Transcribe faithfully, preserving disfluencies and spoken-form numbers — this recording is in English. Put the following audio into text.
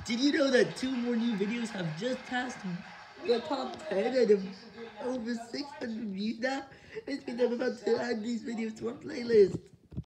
Did you know that two more new videos have just passed the top ten and have over six hundred views now? It means I'm about to add these videos to our playlist.